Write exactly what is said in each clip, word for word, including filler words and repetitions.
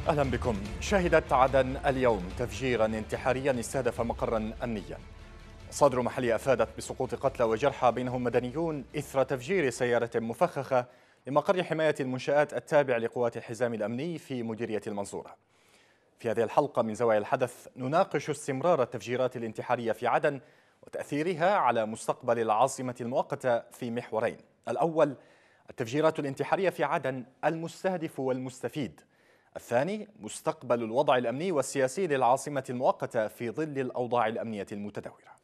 أهلا بكم. شهدت عدن اليوم تفجيرا انتحاريا استهدف مقرا أمنيا. مصادر محلية أفادت بسقوط قتلى وجرحى بينهم مدنيون إثر تفجير سيارة مفخخة لمقر حماية المنشآت التابع لقوات الحزام الأمني في مديرية المنصورة. في هذه الحلقة من زوايا الحدث نناقش استمرار التفجيرات الانتحارية في عدن وتأثيرها على مستقبل العاصمة المؤقتة في محورين: الأول التفجيرات الانتحارية في عدن، المستهدف والمستفيد. الثاني مستقبل الوضع الأمني والسياسي للعاصمة المؤقتة في ظل الأوضاع الأمنية المتدهورة.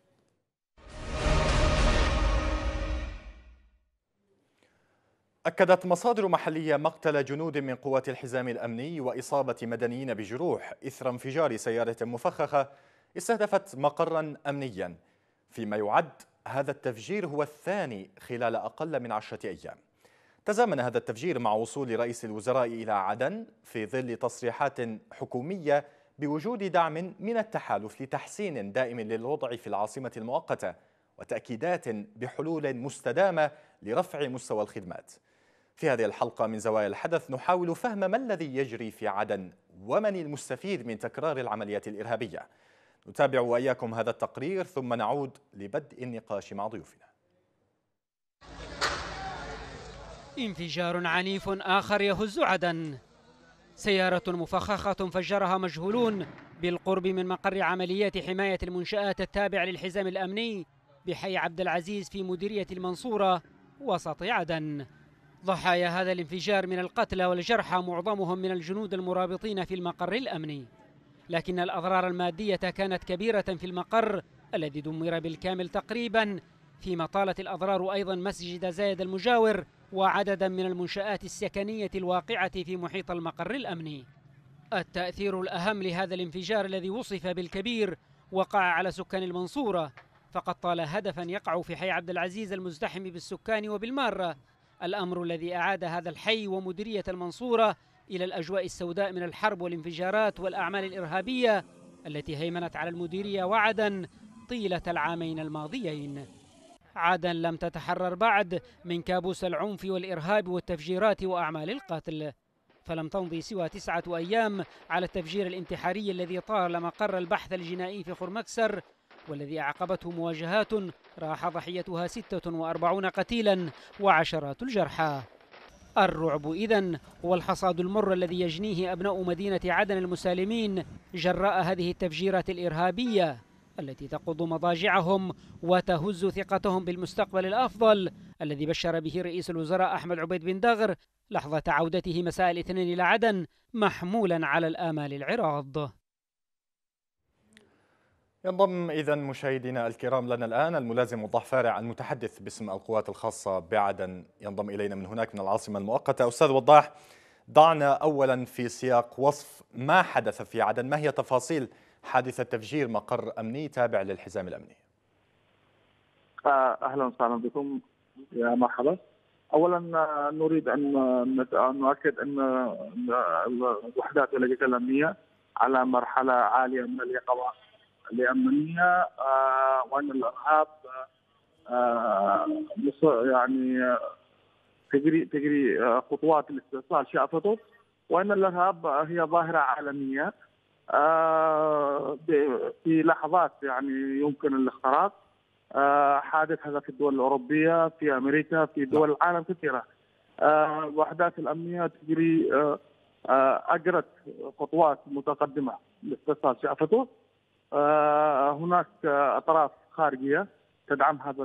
أكدت مصادر محلية مقتل جنود من قوات الحزام الأمني وإصابة مدنيين بجروح إثر انفجار سيارة مفخخة استهدفت مقرا أمنيا، فيما يعد هذا التفجير هو الثاني خلال أقل من عشرة أيام. تزامن هذا التفجير مع وصول رئيس الوزراء إلى عدن في ظل تصريحات حكومية بوجود دعم من التحالف لتحسين دائم للوضع في العاصمة المؤقتة وتأكيدات بحلول مستدامة لرفع مستوى الخدمات. في هذه الحلقة من زوايا الحدث نحاول فهم ما الذي يجري في عدن ومن المستفيد من تكرار العمليات الإرهابية. نتابع وإياكم هذا التقرير ثم نعود لبدء النقاش مع ضيوفنا. انفجار عنيف آخر يهز عدن. سيارة مفخخة فجرها مجهولون بالقرب من مقر عمليات حماية المنشآت التابع للحزام الأمني بحي عبد العزيز في مديرية المنصورة وسط عدن. ضحايا هذا الانفجار من القتلى والجرحى معظمهم من الجنود المرابطين في المقر الأمني، لكن الأضرار المادية كانت كبيرة في المقر الذي دمر بالكامل تقريبا، فيما طالت الأضرار أيضا مسجد زايد المجاور وعددا من المنشآت السكنية الواقعة في محيط المقر الأمني. التأثير الأهم لهذا الانفجار الذي وصف بالكبير وقع على سكان المنصورة، فقد طال هدفا يقع في حي عبد العزيز المزدحم بالسكان وبالمارة، الأمر الذي أعاد هذا الحي ومديرية المنصورة إلى الأجواء السوداء من الحرب والانفجارات والأعمال الإرهابية التي هيمنت على المديرية وعدن طيلة العامين الماضيين. عدن لم تتحرر بعد من كابوس العنف والإرهاب والتفجيرات وأعمال القتل، فلم تمضي سوى تسعة أيام على التفجير الانتحاري الذي طال مقر البحث الجنائي في خرمكسر، والذي أعقبته مواجهات راح ضحيتها ستة وأربعين قتيلا وعشرات الجرحى. الرعب إذن هو الحصاد المر الذي يجنيه أبناء مدينة عدن المسالمين جراء هذه التفجيرات الإرهابية التي تقض مضاجعهم وتهز ثقتهم بالمستقبل الأفضل الذي بشر به رئيس الوزراء أحمد عبيد بن دغر لحظة عودته مساء الاثنين إلى عدن محمولا على الآمال العراض. ينضم إذن مشاهدينا الكرام لنا الآن الملازم وضاح فارع المتحدث باسم القوات الخاصة بعدن، ينضم إلينا من هناك من العاصمة المؤقتة. أستاذ وضاح، ضعنا أولا في سياق وصف ما حدث في عدن، ما هي تفاصيل حادثة تفجير مقر أمني تابع للحزام الأمني؟ أهلا وسهلا بكم، يا مرحبا. أولا نريد أن نؤكد أن الوحدات والأجهزة الأمنية على مرحلة عالية من اليقظة الأمنية، وأن الإرهاب يعني تجري تجري خطوات الاستئصال شافته، وأن الإرهاب هي ظاهرة عالمية في لحظات يعني يمكن الاختراق. حادث هذا في الدول الأوروبية، في أمريكا، في دول العالم كثيرة. الوحدات الأمنية تجري أجرت خطوات متقدمة لاستئصال شافته. هناك أطراف خارجية تدعم هذا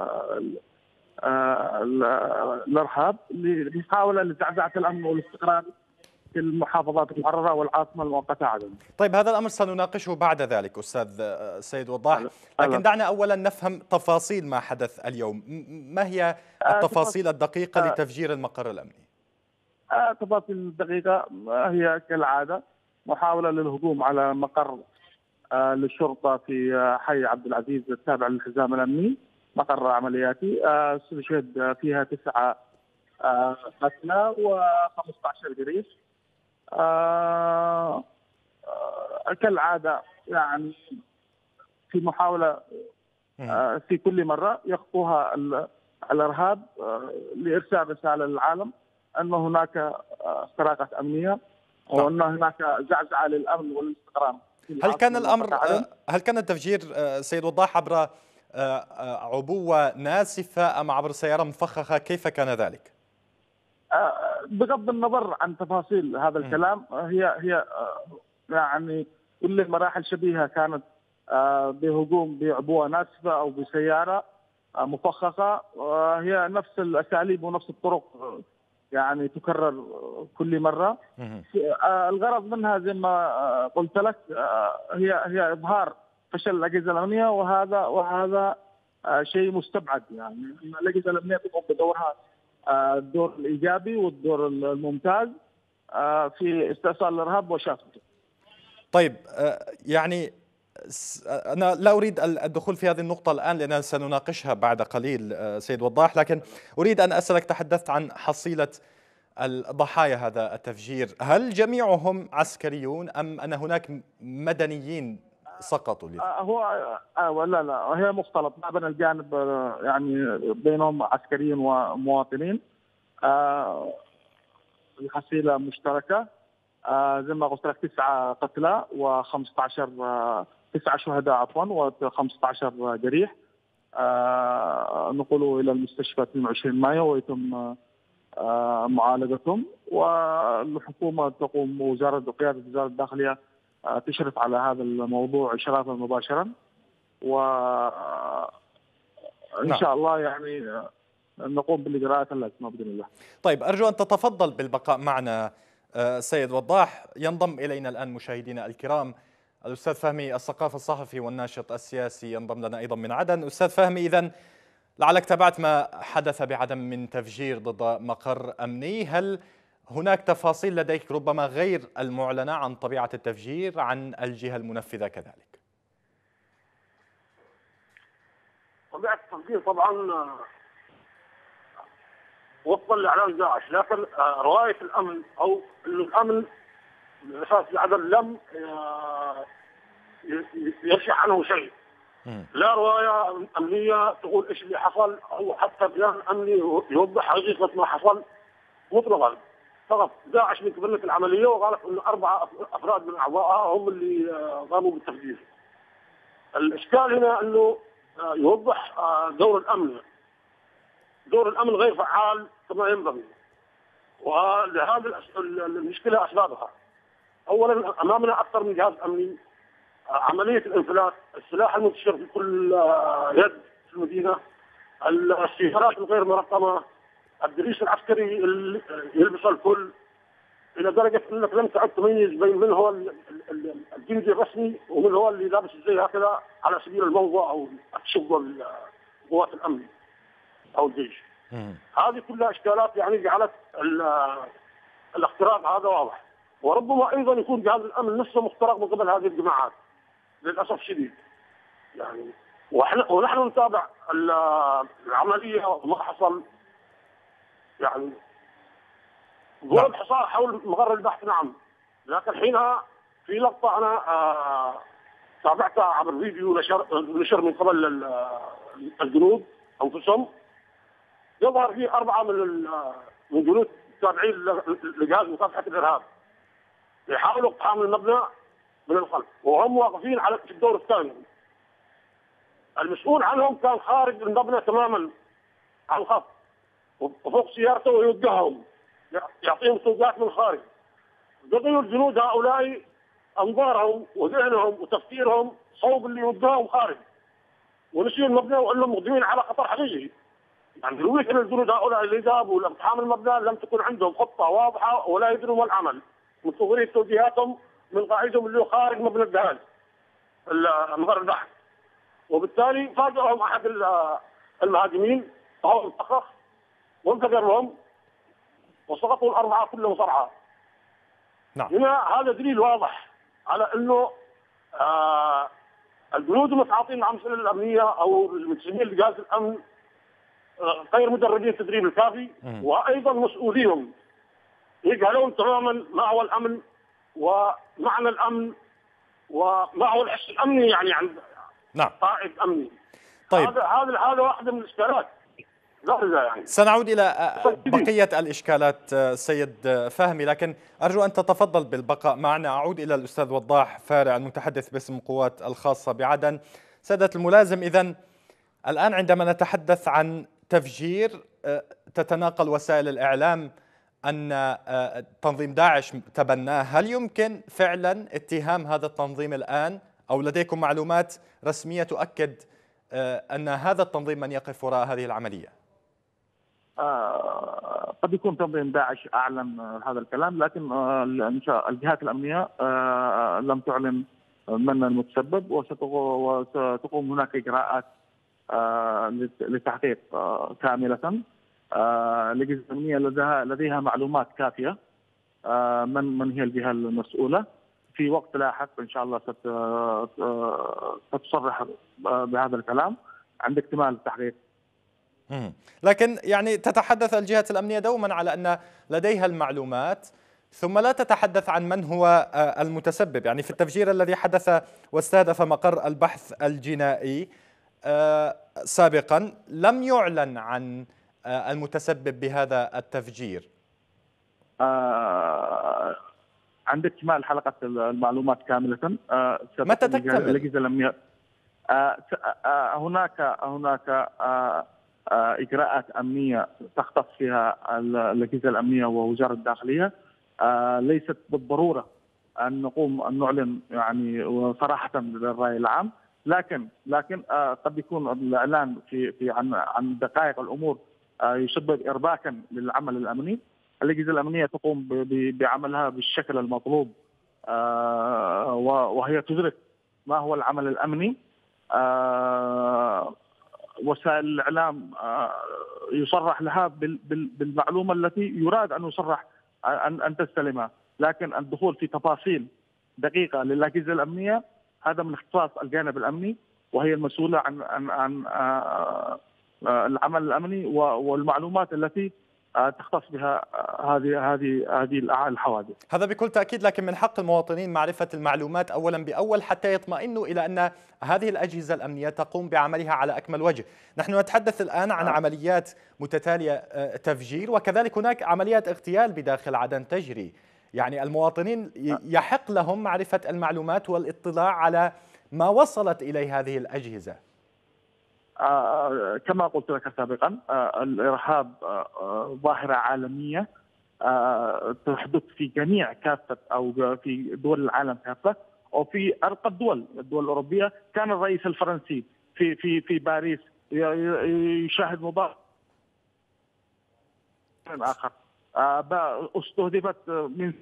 الإرهاب لمحاولة لزعزعة الأمن والاستقرار في المحافظات المحررة والعاصمة المؤقتة عدن. طيب، هذا الأمر سنناقشه بعد ذلك أستاذ سيد وضاح، لكن دعنا أولا نفهم تفاصيل ما حدث اليوم. ما هي التفاصيل الدقيقة لتفجير المقر الأمني؟ التفاصيل الدقيقة هي كالعادة محاولة للهجوم على مقر للشرطة في حي عبد العزيز التابع للحزام الأمني، مقر عملياتي. استشهد فيها تسعة قتلى وخمسة عشر جريح. آه آه كالعادة يعني في محاولة آه في كل مرة يخطوها الإرهاب آه لإرسال رسالة للعالم أن هناك اختراقات أمنية وان هناك زعزعه للامن والاستقرار. هل كان الامر هل كان التفجير سيد وضاح عبر عبوه ناسفه ام عبر سياره مفخخه؟ كيف كان ذلك؟ بغض النظر عن تفاصيل هذا الكلام، هي هي يعني كل المراحل شبيهه كانت بهجوم بعبوه ناسفه او بسياره مفخخه، هي نفس الاساليب ونفس الطرق يعني تكرر كل مره. الغرض منها زي ما قلت لك هي هي اظهار فشل الاجهزه الامنيه، وهذا وهذا شيء مستبعد. يعني الاجهزه الامنيه تقوم بدورها الدور الايجابي والدور الممتاز في استئصال الارهاب وشافته. طيب يعني أنا لا أريد الدخول في هذه النقطة الآن لأننا سنناقشها بعد قليل سيد وضاح، لكن أريد أن أسألك، تحدثت عن حصيلة الضحايا هذا التفجير، هل جميعهم عسكريون أم أن هناك مدنيين سقطوا؟ هو لا لا هي مختلط ما بين الجانب، يعني بينهم عسكريين ومواطنين. الحصيلة مشتركة زي ما قلت لك، تسعة قتلى وخمسة عشر تسعة شهداء عفوا و15 جريح. نقلوا إلى المستشفى اثنين وعشرين مايو ويتم معالجتهم، والحكومة تقوم وزارة وقيادة وزارة الداخلية تشرف على هذا الموضوع إشرافا مباشرا، وإن شاء الله يعني نقوم بالإجراءات اللازمة بإذن الله. طيب أرجو أن تتفضل بالبقاء معنا سيد وضاح. ينضم إلينا الآن مشاهدينا الكرام الأستاذ فهمي الثقافي الصحفي والناشط السياسي، ينضم لنا أيضا من عدن. أستاذ فهمي، إذن لعلك تابعت ما حدث بعدن من تفجير ضد مقر أمني، هل هناك تفاصيل لديك ربما غير المعلنة عن طبيعة التفجير عن الجهة المنفذة كذلك؟ طبيعة التفجير طبعا وفقا لاعلان داعش، لكن روايه الامن او الامن بالاساس بعدن لم يرشح عنه شيء. لا روايه امنيه تقول ايش اللي حصل او حتى بيان امني يوضح حقيقه ما حصل مطلقا. فقط داعش من تبنت العمليه وقالت انه اربعه افراد من اعضائها هم اللي قاموا بالتفجير. الاشكال هنا انه يوضح دور الامن. دور الامن غير فعال كما ينبغي، ولهذا المشكله اسبابها. اولا امامنا اكثر من جهاز امني، عمليه الانفلات، السلاح المنتشر في كل يد في المدينه، السيارات الغير مرقمه، الدريس العسكري اللي يلبس الكل، الى درجه انك لم تعد تميز بين من هو الجندي الرسمي ومن هو اللي لابس الزي هكذا على سبيل الموضوع او التشبه قوات الامن او الجيش. هذه كلها اشكالات يعني جعلت الاختراق هذا واضح، وربما ايضا يكون جهاز الامن نفسه مخترق من قبل هذه الجماعات للاسف الشديد. يعني ونحن ونحن نتابع العمليه وما حصل. يعني جرد حصار حول مقر البحث نعم، لكن حينها في لقطه انا آه تابعتها عبر فيديو نشر نشر من قبل الجنود انفسهم، يظهر فيه أربعة من من جنود التابعين لجهاز مكافحة الإرهاب يحاولوا اقتحام المبنى من الخلف، وهم واقفين على في الدور الثاني. المسؤول عنهم كان خارج المبنى تماما على الخط وفوق سيارته ويوجههم يعطيهم توجيهات من الخارج. بقيوا الجنود هؤلاء أنظارهم وذهنهم وتفكيرهم صوب اللي يوجههم خارج، ونسيوا المبنى وأنهم مقدمين على خطر حقيقي. يعني رويت ان الجنود هؤلاء اللي ذهبوا لاقتحام المبنى لم تكن عندهم خطه واضحه ولا يدروا ما العمل، منتظرين توجيهاتهم من قائدهم اللي هو خارج مبنى الجهاز مقر البحث. وبالتالي فاجئهم احد المهاجمين فهو انتقص وانفجر لهم وسقطوا الاربعه كلهم صرعى. نعم. هنا هذا دليل واضح على انه آه الجنود المتعاطين مع المسؤوليه الامنيه او المنتسبين لجهاز الامن غير مدربين التدريب الكافي، وايضا مسؤوليهم يجهلون تماما ما هو الامن ومعنى الامن وما هو الحس الامني يعني عند نعم. قائد امني. طيب. هذا هذا هذا واحده من الاشكالات. بارزه يعني. سنعود إلى بقية الإشكالات سيد فهمي، لكن أرجو أن تتفضل بالبقاء معنا. أعود إلى الأستاذ وضاح فارع المتحدث باسم القوات الخاصة بعدن. سادة الملازم، إذن الآن عندما نتحدث عن تفجير، تتناقل وسائل الإعلام أن تنظيم داعش تبناه، هل يمكن فعلا اتهام هذا التنظيم الآن، أو لديكم معلومات رسمية تؤكد أن هذا التنظيم من يقف وراء هذه العملية؟ آه قد يكون تنظيم داعش أعلن هذا الكلام، لكن آه الجهات الأمنية آه لم تعلن من المتسبب، وستقوم هناك إجراءات آه للتحقيق آه كاملة. آه الجهات الأمنية لديها, لديها معلومات كافية آه من من هي الجهة المسؤولة. في وقت لاحق إن شاء الله ستصرح بهذا الكلام عند اكتمال التحقيق. لكن يعني تتحدث الجهات الأمنية دوما على أن لديها المعلومات، ثم لا تتحدث عن من هو المتسبب. يعني في التفجير الذي حدث واستهدف مقر البحث الجنائي سابقا لم يعلن عن المتسبب بهذا التفجير. آه عند اكتمال حلقة المعلومات كاملة آه متى تكتمل؟ الأجهزة الأمنية آه آه هناك هناك آه آه إجراءات أمنية تختص فيها الأجهزة الأمنية ووزارة الداخلية. آه ليست بالضرورة أن نقوم أن نعلن يعني صراحة للرأي العام، لكن لكن آه قد يكون الإعلان في في عن عن دقائق الأمور آه يسبب إرباكا للعمل الأمني. الأجهزة الأمنية تقوم بعملها بالشكل المطلوب، آه وهي تدرك ما هو العمل الأمني. آه وسائل الإعلام آه يصرح لها بالمعلومة التي يراد أن يصرح أن أن تستلمها، لكن الدخول في تفاصيل دقيقة للأجهزة الأمنية هذا من اختصاص الجانب الأمني، وهي المسؤولة عن عن عن آه العمل الأمني والمعلومات التي تختص بها هذه هذه هذه الحوادث. هذا بكل تأكيد، لكن من حق المواطنين معرفة المعلومات أولا بأول حتى يطمئنوا إلى أن هذه الأجهزة الأمنية تقوم بعملها على أكمل وجه. نحن نتحدث الآن عن عمليات متتالية تفجير، وكذلك هناك عمليات اغتيال بداخل عدن تجري. يعني المواطنين يحق لهم معرفة المعلومات والاطلاع على ما وصلت إليه هذه الأجهزة. آه كما قلت لك سابقا، آه الإرهاب آه ظاهرة عالمية آه تحدث في جميع كافة أو في دول العالم كافة، وفي أرقى الدول الدول الأوروبية. كان الرئيس الفرنسي في في في باريس يشاهد مباراة آخر آه استهدفت من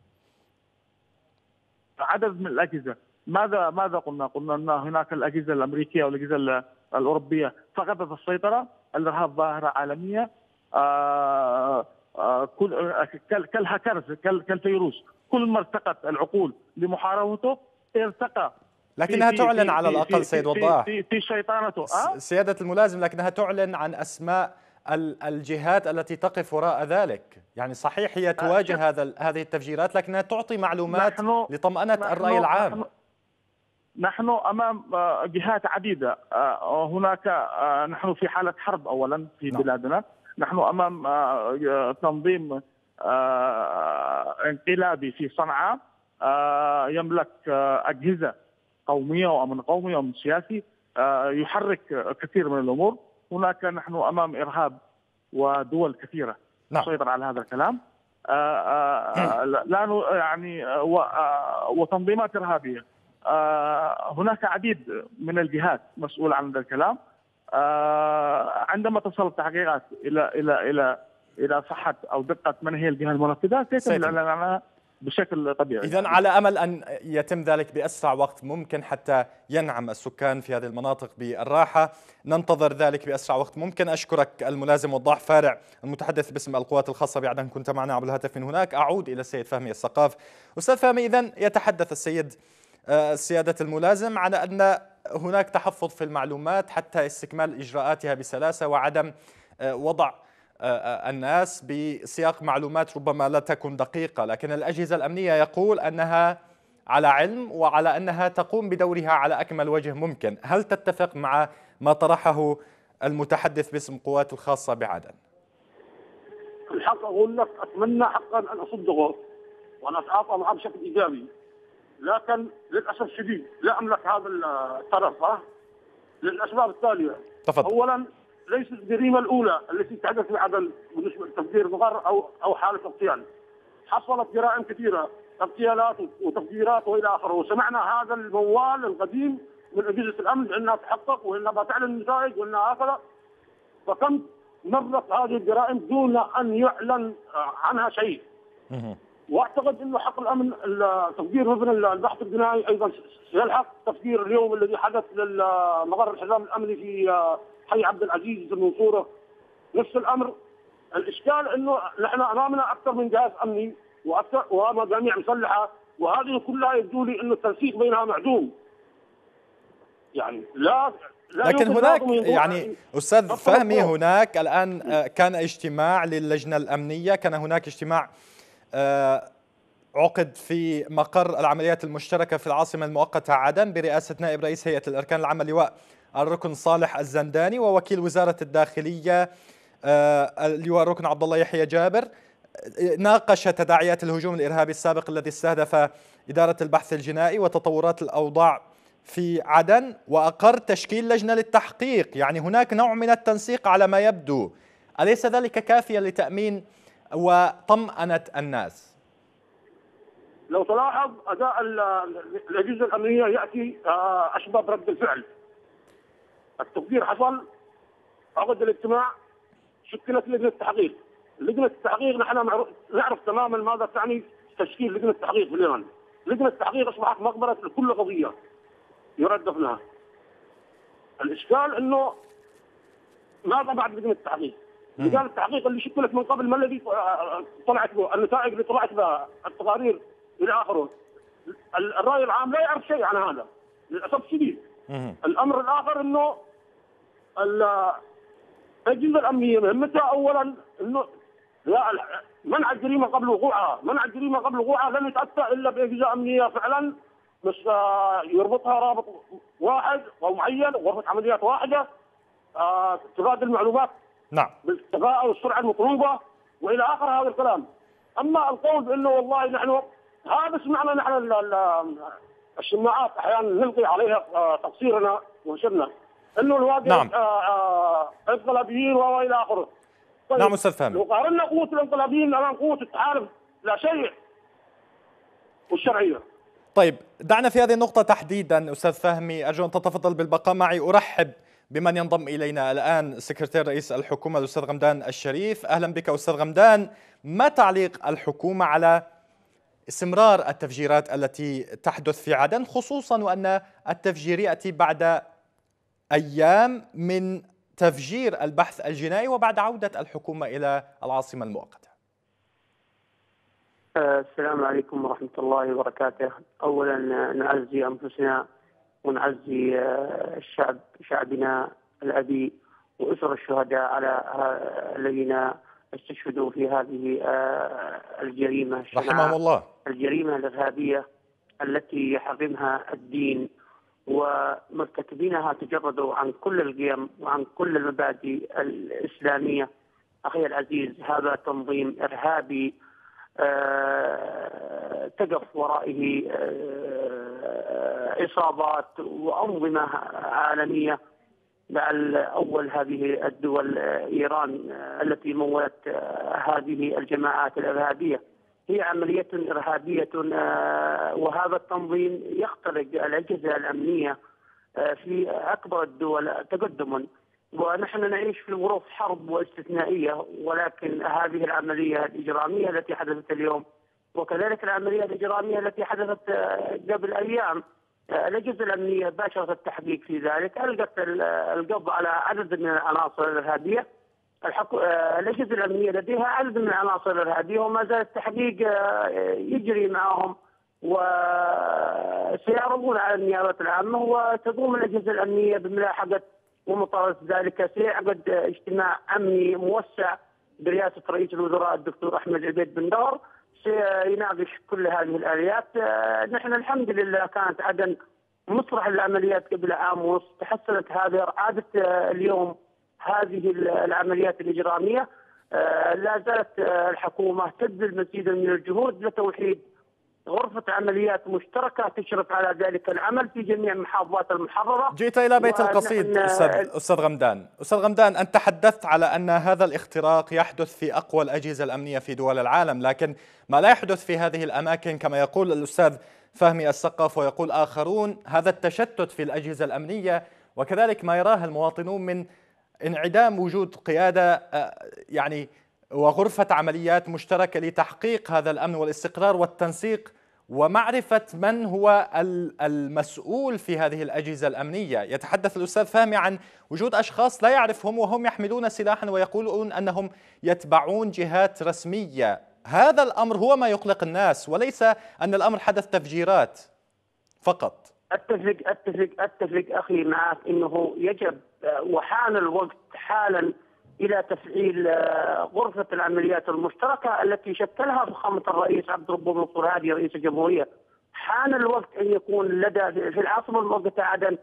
عدد من الأجهزة. ماذا ماذا قلنا؟ قلنا أن هناك الأجهزة الأمريكية والأجهزة الأوروبية فقدت السيطرة. الإرهاب ظاهرة عالمية آه آه كل كالهكرز كالفيروس، كل ما ارتقت العقول لمحاربته ارتقى، لكنها تعلن على الأقل سيد وضاح في, في شيطانته. أه؟ سيادة الملازم، لكنها تعلن عن أسماء الجهات التي تقف وراء ذلك. يعني صحيح هي تواجه هذا هذه التفجيرات، لكنها تعطي معلومات لطمأنة الرأي العام. نحن نحن أمام جهات عديدة. هناك نحن في حالة حرب أولا في نعم. بلادنا. نحن أمام تنظيم انقلابي في صنعاء يملك أجهزة قومية وأمن قومي وأمن سياسي يحرك كثير من الأمور. هناك نحن أمام إرهاب ودول كثيرة نعم. تسيطر على هذا الكلام. لا يعني وتنظيمات إرهابية. آه هناك عديد من الجهات مسؤولة عن هذا الكلام. آه عندما تصل التحقيقات إلى إلى إلى إلى صحة أو دقة من هي الجهة المنفذة سيتم الإعلان عنها بشكل طبيعي. إذن على أمل أن يتم ذلك بأسرع وقت ممكن حتى ينعم السكان في هذه المناطق بالراحة. ننتظر ذلك بأسرع وقت ممكن. أشكرك الملازم وضاح فارع المتحدث باسم القوات الخاصة بعدن، كنت معنا عبر الهاتف من هناك. أعود إلى السيد فهمي السقاف. أستاذ فهمي، إذن يتحدث السيد سيادة الملازم على أن هناك تحفظ في المعلومات حتى استكمال إجراءاتها بسلاسة، وعدم وضع الناس بسياق معلومات ربما لا تكن دقيقة، لكن الأجهزة الأمنية يقول أنها على علم وعلى أنها تقوم بدورها على أكمل وجه ممكن. هل تتفق مع ما طرحه المتحدث باسم القوات الخاصة بعدن. الحق أقول لك أتمنى حقا أن أصدقه وأنا أتعاطى معه بشكل إيجابي، لكن للأسف الشديد لا أملك هذا الطرف ها للأسباب التالية. تفضل. أولا ليست الجريمة الأولى التي تحدث في عدن بالنسبة لتفجير مقر أو أو حالة اغتيال. حصلت جرائم كثيرة، اغتيالات وتفجيرات والى اخره، وسمعنا هذا الموال القديم من اجهزه الامن انها تحقق وانها بتعلن النتائج وانها هكذا، فكم مرت هذه الجرائم دون ان يعلن عنها شيء. واعتقد انه حق الامن تفجير مبنى البحث الجنائي ايضا يلحق تفجير اليوم الذي حدث لمقر الحزام الامني في حي عبد العزيز في المنصوره نفس الامر. الاشكال انه نحن امامنا اكثر من جهاز امني واكثر ومجاميع مسلحه، وهذه كلها يبدو لي انه التنسيق بينها معدوم. يعني لا, لا لكن هناك يعني استاذ فهمي هناك الان كان اجتماع للجنه الامنيه، كان هناك اجتماع عقد في مقر العمليات المشتركه في العاصمه المؤقته عدن برئاسه نائب رئيس هيئه الاركان العامه اللواء الركن صالح الزنداني ووكيل وزاره الداخليه اللواء الركن عبد الله يحيى جابر. ناقش تداعيات الهجوم الارهابي السابق الذي استهدف اداره البحث الجنائي وتطورات الاوضاع في عدن، واقر تشكيل لجنه للتحقيق. يعني هناك نوع من التنسيق على ما يبدو، اليس ذلك كافيا لتامين وطمأنة الناس؟ لو تلاحظ اداء الاجهزه الامنيه ياتي اشبه برد الفعل. التفجير حصل، عقد الاجتماع، شكلت لجنه التحقيق. لجنه التحقيق نحن نعرف تماما ماذا تعني تشكيل لجنه التحقيق في اليمن. لجنه التحقيق اصبحت مقبره لكل قضيه يراد دفنها. الاشكال انه ماذا بعد لجنه التحقيق؟ لجنه التحقيق اللي شكلت من قبل ما الذي طلعت به، النتائج اللي طلعت بها، التقارير الى اخره. الراي العام لا يعرف شيء عن هذا للاسف الشديد. الامر الاخر انه الاجهزه الامنيه مهمتها اولا انه لا منع الجريمه قبل وقوعها، منع الجريمه قبل وقوعها لن يتاتى الا باجهزه امنيه فعلا مش يربطها رابط واحد او معين، غرفه عمليات واحده تبادل المعلومات نعم بالكفاءه والسرعه المطلوبه والى اخر هذا الكلام. اما القول بانه والله نحن هذا سمعنا نحن الشماعات احيانا نلقي عليها تقصيرنا وشرنا انه الواقع نعم. انقلابيين والى اخره. طيب نعم استاذ فهمي، لو قارنا قوه الانقلابيين امام قوه التحالف لا شيء والشرعيه. طيب دعنا في هذه النقطة تحديدا أستاذ فهمي، أرجو أن تتفضل بالبقاء معي. أرحب بمن ينضم إلينا الآن سكرتير رئيس الحكومة الأستاذ غمدان الشريف. أهلا بك أستاذ غمدان. ما تعليق الحكومة على استمرار التفجيرات التي تحدث في عدن، خصوصا وأن التفجير يأتي بعد أيام من تفجير البحث الجنائي وبعد عودة الحكومة إلى العاصمة المؤقتة؟ السلام عليكم ورحمة الله وبركاته. أولا نعزي أنفسنا ونعزي الشعب شعبنا الأبي وأسر الشهداء على الذين استشهدوا في هذه الجريمة رحمهم الله، الجريمة الإرهابية التي يحرمها الدين، ومرتكبينها تجردوا عن كل القيم وعن كل المبادئ الإسلامية. أخي العزيز، هذا تنظيم إرهابي آه تقف ورائه آه إصابات وأنظمة عالمية، لعل أول هذه الدول إيران آه التي مولت آه هذه الجماعات الإرهابية. هي عملية إرهابية آه وهذا التنظيم يخترق الأجهزة الأمنية آه في أكبر الدول تقدما، ونحن نعيش في ظروف حرب واستثنائية، ولكن هذه العملية الإجرامية التي حدثت اليوم وكذلك العملية الإجرامية التي حدثت قبل أيام، الأجهزة الأمنية باشرت التحقيق في ذلك، ألقت القبض على عدد من العناصر الإرهابية. الأجهزة الأمنية لديها عدد من العناصر الإرهابية وما زال التحقيق يجري معهم، وسيعرضون على النيابة العامة، وتقوم الأجهزة الأمنية بملاحقة ومطارد ذلك. سيعقد اجتماع أمني موسع برئاسة رئيس الوزراء الدكتور أحمد عبيد بن دور، سيناقش كل هذه الآليات. نحن الحمد لله كانت عدن مسرح العمليات قبل عام ونصف، تحسنت هذه، عادت اليوم هذه العمليات الإجرامية. لا زالت الحكومة تبذل مزيدا من الجهود لتوحيد غرفة عمليات مشتركة تشرف على ذلك العمل في جميع محافظات المحررة. جئت إلى بيت القصيد أستاذ أستاذ غمدان. أستاذ غمدان، أنت تحدثت على أن هذا الاختراق يحدث في أقوى الأجهزة الأمنية في دول العالم، لكن ما لا يحدث في هذه الأماكن كما يقول الأستاذ فهمي السقاف ويقول آخرون هذا التشتت في الأجهزة الأمنية، وكذلك ما يراه المواطنون من انعدام وجود قيادة يعني وغرفة عمليات مشتركة لتحقيق هذا الأمن والاستقرار والتنسيق ومعرفة من هو المسؤول في هذه الأجهزة الأمنية. يتحدث الأستاذ فهمي عن وجود أشخاص لا يعرفهم وهم يحملون سلاحا ويقولون أنهم يتبعون جهات رسمية. هذا الأمر هو ما يقلق الناس، وليس أن الأمر حدث تفجيرات فقط. أتفق أتفق أتفق أخي معك أنه يجب وحان الوقت حالا إلى تفعيل غرفة العمليات المشتركة التي شكلها فخامة الرئيس عبد ربه منصور هادي رئيس الجمهورية. حان الوقت أن يكون لدى في العاصمة المؤقتة عدن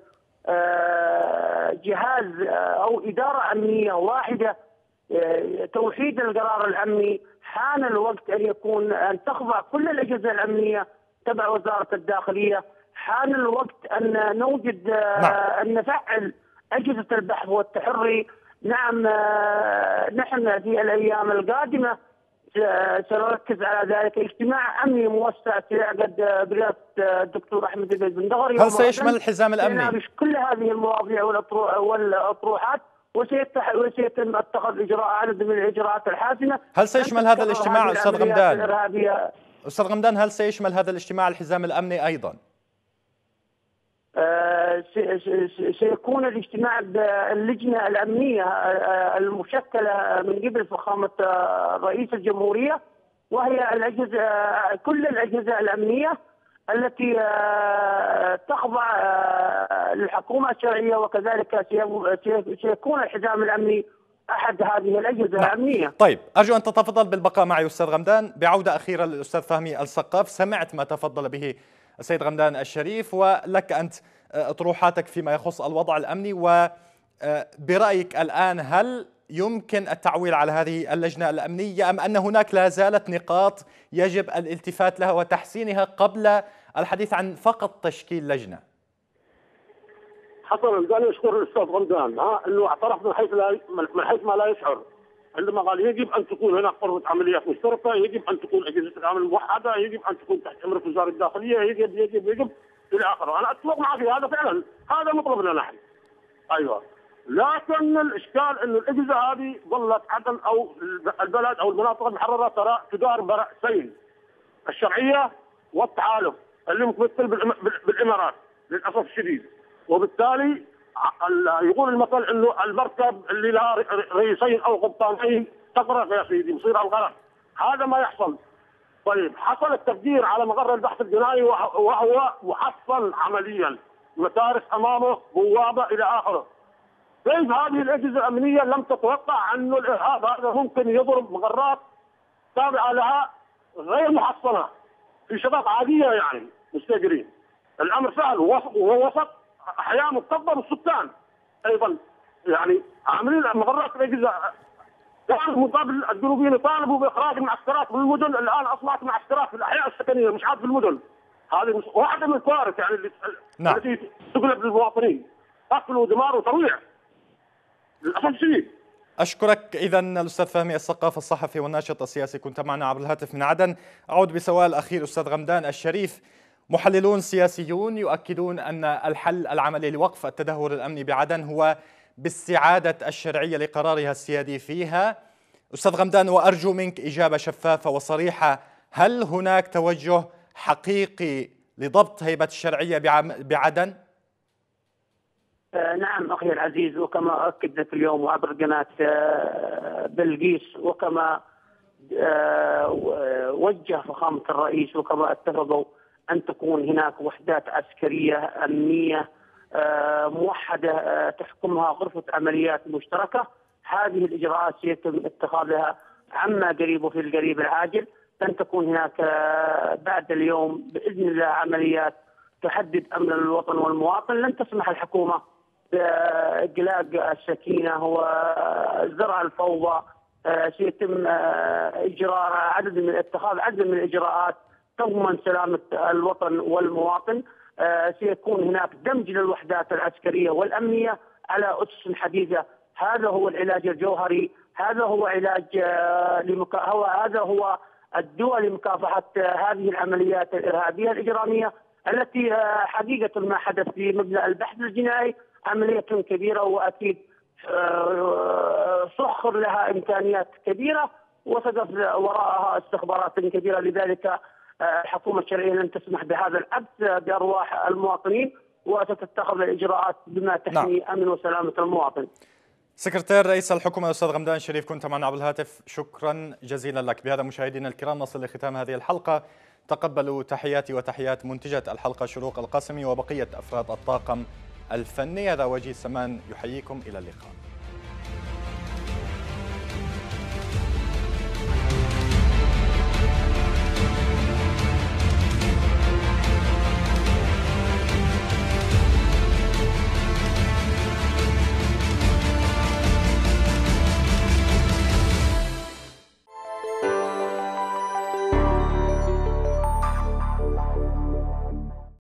جهاز أو إدارة أمنية واحدة توحيد القرار الأمني. حان الوقت أن يكون أن تخضع كل الأجهزة الأمنية تبع وزارة الداخلية. حان الوقت أن نوجد أن نفعل أجهزة البحث والتحري. نعم، نحن في الأيام القادمة سنركز على ذلك. اجتماع أمني موسع سيعقد برئاسة الدكتور أحمد بن دغري. هل سيشمل الحزام الأمني؟ سيناقش كل هذه المواضيع والأطروحات وسيتم اتخاذ إجراء عدد من الإجراءات الحاسمة. هل سيشمل هذا الاجتماع أستاذ غمدان؟ أستاذ غمدان، هل سيشمل هذا الاجتماع الحزام الأمني أيضا؟ سيكون الاجتماع باللجنة الأمنية المشكلة من قبل فخامة رئيس الجمهورية، وهي الأجهزة كل الأجهزة الأمنية التي تخضع للحكومة الشرعية، وكذلك سيكون الحزام الأمني أحد هذه الأجهزة الأمنية. طيب، أرجو أن تتفضل بالبقاء معي أستاذ غمدان. بعودة أخيرة للأستاذ فهمي السقاف، سمعت ما تفضل به السيد غمدان الشريف، ولك أنت أطروحاتك فيما يخص الوضع الأمني، وبرأيك الآن هل يمكن التعويل على هذه اللجنة الأمنية أم أن هناك لا زالت نقاط يجب الالتفات لها وتحسينها قبل الحديث عن فقط تشكيل لجنة؟ حسنا، قال يشكر الأستاذ غمدان ها أنه اعترف من حيث لا من حيث ما لا يشعر، عندما قال يجب أن تكون هناك غرفة عمليات مشتركة، يجب أن تكون أجهزة العمل موحدة، يجب أن تكون تحت إمرة وزارة الداخلية، يجب يجب يجب إلى آخره. أنا أتفق معه في هذا فعلا، هذا مطلبنا نحن. أيوه، لكن الإشكال أن الأجهزة هذه ظلت عدن أو البلد أو المناطق المحررة ترى تدار برأسين، الشرعية والتحالف اللي متمثل بالإمارات للأسف الشديد، وبالتالي يقول المثل انه المركب اللي لها رئيسين او قبطانين تغرق يا سيدي، مصير الغرق. هذا ما يحصل. طيب، حصل التفجير على مقر البحث الجنائي وهو محصن عمليا، متارس امامه، بوابه الى اخره. كيف هذه الاجهزه الامنيه لم تتوقع انه الارهاب هذا ممكن يضرب مقرات تابعه لها غير محصنه في شباب عاديه يعني مستاجرين؟ الامر سهل وهو وسط احياء مكتظه بالسكان ايضا، يعني عاملين مقرات الاجهزه. كان المقابل الجنوبيين يطالبوا باخراج المعسكرات من المدن، الان اصبحت معسكرات في الاحياء السكنيه مش عاد في المدن. هذه واحده من الكوارث يعني اللي نعم. التي تقلب للمواطنين، قتل ودمار وترويع للاسف الشديد. أشكرك إذا الأستاذ فهمي السقاف الصحفي والناشط السياسي، كنت معنا عبر الهاتف من عدن. أعود بسؤال أخير أستاذ غمدان الشريف. محللون سياسيون يؤكدون أن الحل العملي لوقف التدهور الأمني بعدن هو باستعادة الشرعية لقرارها السيادي فيها. أستاذ غمدان، وأرجو منك إجابة شفافة وصريحة، هل هناك توجه حقيقي لضبط هيبة الشرعية بعدن؟ نعم أخي العزيز، وكما أكدت اليوم عبر قناة بلقيس، وكما وجه فخامة الرئيس، وكما اتفقوا أن تكون هناك وحدات عسكرية أمنية موحدة تحكمها غرفة عمليات مشتركة. هذه الإجراءات سيتم اتخاذها عما قريب وفي القريب العاجل. لن تكون هناك بعد اليوم بإذن الله عمليات تحدد أمن الوطن والمواطن. لن تسمح الحكومة إقلاق السكينة وزرع الفوضى. سيتم إجراء عدد من اتخاذ عدد من الإجراءات تضمن سلامة الوطن والمواطن. سيكون هناك دمج للوحدات العسكرية والأمنية على أسس حديثة. هذا هو العلاج الجوهري، هذا هو علاج لمكا... هو هذا هو الدواء لمكافحة هذه العمليات الإرهابية الإجرامية التي حقيقة ما حدث في مبنى البحث الجنائي عملية كبيرة، وأكيد سخر لها إمكانيات كبيرة وسقف وراءها استخبارات كبيرة. لذلك الحكومة الشرعية لن تسمح بهذا العبث بأرواح المواطنين وستتخذ الإجراءات بما تحمي نعم. أمن وسلامة المواطن. سكرتير رئيس الحكومة الأستاذ غمدان شريف، كنت معنا عبر الهاتف، شكرا جزيلا لك. بهذا مشاهدينا الكرام نصل لختام هذه الحلقة. تقبلوا تحياتي وتحيات منتجة الحلقة شروق القاسمي وبقية أفراد الطاقم الفني. هذا وجيه سمان يحييكم، إلى اللقاء.